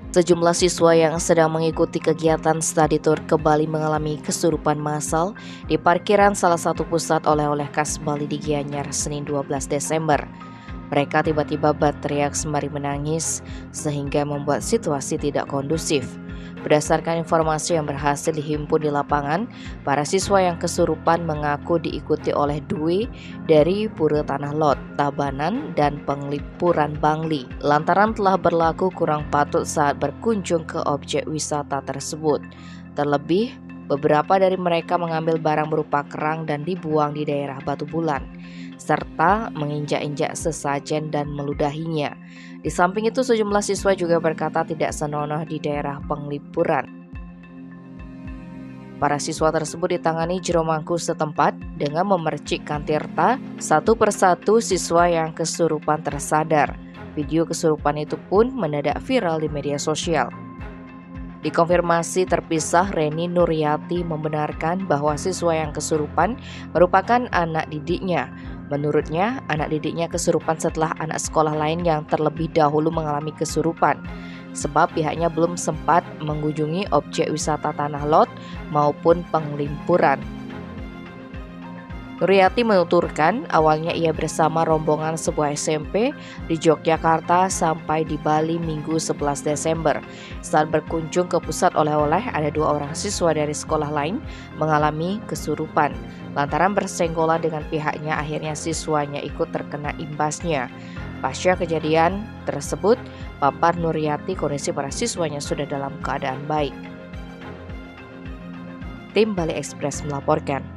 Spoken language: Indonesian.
Sejumlah siswa yang sedang mengikuti kegiatan study tour ke Bali mengalami kesurupan massal di parkiran salah satu pusat oleh-oleh khas Bali di Gianyar, Senin 12 Desember. Mereka tiba-tiba berteriak sembari menangis sehingga membuat situasi tidak kondusif. Berdasarkan informasi yang berhasil dihimpun di lapangan, para siswa yang kesurupan mengaku diikuti oleh Dwi dari Pura Tanah Lot, Tabanan, dan Penglipuran Bangli. Lantaran telah berlaku kurang patut saat berkunjung ke objek wisata tersebut. Terlebih, beberapa dari mereka mengambil barang berupa kerang dan dibuang di daerah Batu Bulan, serta menginjak-injak sesajen dan meludahinya. Di samping itu, sejumlah siswa juga berkata tidak senonoh di daerah Penglipuran. Para siswa tersebut ditangani jero mangku setempat dengan memercikkan tirta. Satu persatu siswa yang kesurupan tersadar. Video kesurupan itu pun mendadak viral di media sosial. Dikonfirmasi terpisah, Reni Nuryati membenarkan bahwa siswa yang kesurupan merupakan anak didiknya. Menurutnya, anak didiknya kesurupan setelah anak sekolah lain yang terlebih dahulu mengalami kesurupan, sebab pihaknya belum sempat mengunjungi objek wisata Tanah Lot maupun Penglipuran. Nuryati menuturkan awalnya ia bersama rombongan sebuah SMP di Yogyakarta sampai di Bali Minggu 11 Desember. Saat berkunjung ke pusat oleh-oleh, ada 2 orang siswa dari sekolah lain mengalami kesurupan. Lantaran bersenggolan dengan pihaknya, akhirnya siswanya ikut terkena imbasnya. Pasca kejadian tersebut, papar Nuryati, kondisi para siswanya sudah dalam keadaan baik. Tim Bali Express melaporkan.